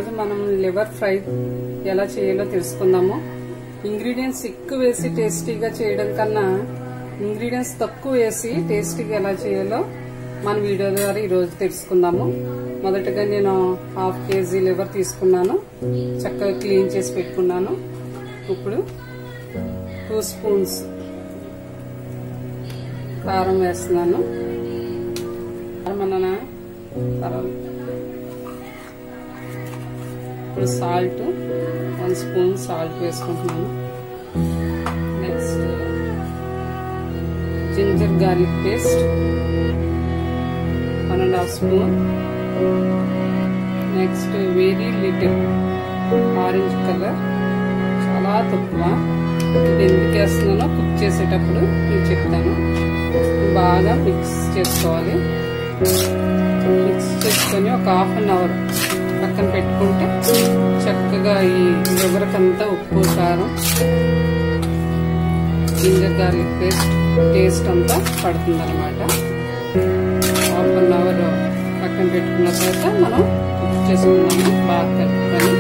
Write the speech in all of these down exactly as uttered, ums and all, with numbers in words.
ఈరోజు మనం liver fry ఎలా చేయాలో తెలుసుకుందాము. ఇంగ్రీడియంట్స్ ఎక్కువ వేసి టేస్టీగా చేయడం కన్నా ఇంగ్రీడియంట్స్ తక్కువ వేసి టేస్టీగా ఎలా చేయాలో మన వీడియో ద్వారా ఈరోజు తెలుసుకుందాము. మొదటగా నేను హాఫ్ కేజీ లివర్ తీసుకున్నాను, చక్కగా క్లీన్ చేసి పెట్టుకున్నాను. ఇప్పుడు టూ స్పూన్స్ కారం వేస్తున్నాను. మన ఇప్పుడు సాల్ట్ వన్ స్పూన్ సాల్ట్ వేసుకుంటున్నాను. Next ginger garlic paste one and half spoon. Next very little orange colour, చాలా తక్కువ. ఇది ఎందుకు వేస్తున్నానో కుక్ చేసేటప్పుడు నేను చెప్తాను. బాగా మిక్స్ చేసుకోవాలి. మిక్స్ చేసుకొని ఒక హాఫ్ అన్ అవర్ పక్కన పెట్టుకుంటే చక్కగా ఈ లివర్కంతా ఉప్పు కారం జింజర్ గార్లిక్ పేస్ట్ టేస్ట్ అంతా పడుతుంది అనమాట. హాఫ్ అన్ అవర్ పక్కన పెట్టుకున్న తర్వాత మనం కుక్ చేసుకున్నాము. బాగా కలుపుకొని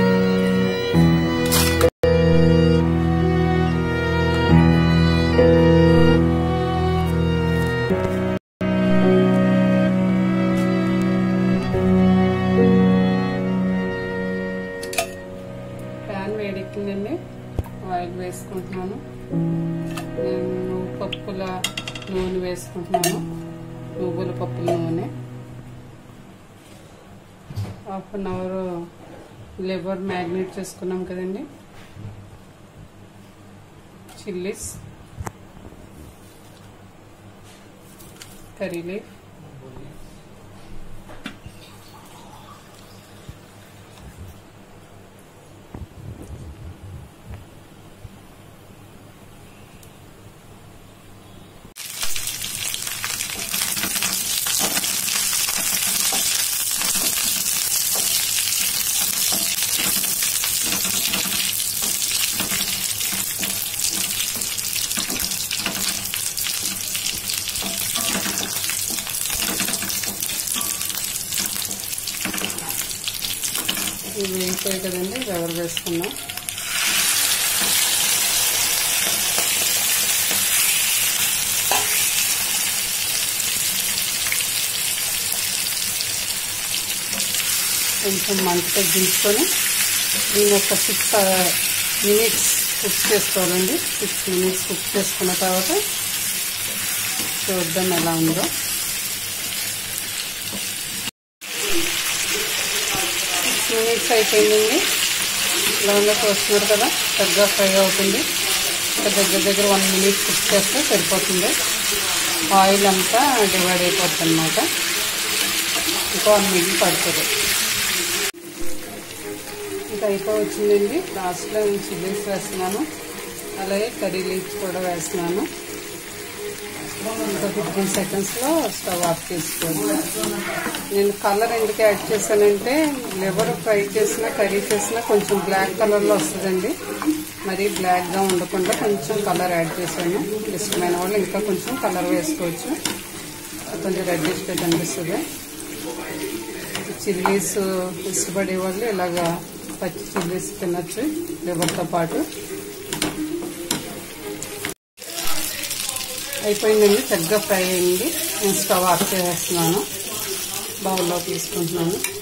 వేడెక్కిందండి, ఆయిల్ వేసుకుంటున్నాను. నేను పప్పుల నూనె వేసుకుంటున్నాను, నువ్వుల పప్పుల నూనె. Half an hour liver marinate చేసుకున్నాం కదండి. చిల్లీస్, కర్రీ లీఫ్, ఇవి వేయిపోయాయి కదండి, రవ్వ వేసుకున్నాం. కొంచెం మంట తగ్గించుకొని దీన్ని ఒక సిక్స్ మినిట్స్ కుక్ చేసుకోవాలండి. సిక్స్ మినిట్స్ కుక్ చేసుకున్న తర్వాత చూద్దాం ఎలా ఉందో. మినిట్స్ అయిపోయిందండి. లవంగా చూస్తున్నారు కదా, చక్కగా ఫ్రై అవుతుంది. దగ్గర దగ్గర వన్ మినిట్ కుక్ చేస్తే సరిపోతుంది. ఆయిల్ అంతా డివైడ్ అయిపోతుంది అన్నమాట. ఇంకా వన్ మినిట్ పడుతుంది. ఇంకా అయిపోవచ్చిందండి. లాస్ట్లో నేను చిల్లీస్ వేస్తున్నాను, అలాగే కర్రీ లీవ్స్ కూడా వేస్తున్నాను. ఇంకా ఫిఫ్టీన్ సెకండ్స్లో స్టవ్ ఆఫ్ చేసుకోండి. నేను కలర్ ఎందుకు యాడ్ చేశానంటే లివర్ ఫ్రై చేసినా కర్రీ చేసినా కొంచెం బ్లాక్ కలర్లో వస్తుందండి. మరి బ్లాక్గా ఉండకుండా కొంచెం కలర్ యాడ్ చేశాను. ఇష్టమైన వాళ్ళు ఇంకా కొంచెం కలర్ వేసుకోవచ్చు, కొంచెం రెడ్డిష్గా కనిపిస్తుంది. చిల్లీస్ ఇష్టపడే వాళ్ళు ఇలాగా పచ్చి చిల్లీస్ తినచ్చు లివర్తో పాటు. అయిపోయిందండి, చక్కగా ఫ్రై అయింది. నేను స్టవ్ ఆఫ్ చేసేస్తున్నాను, బౌల్లో తీసుకుంటున్నాను.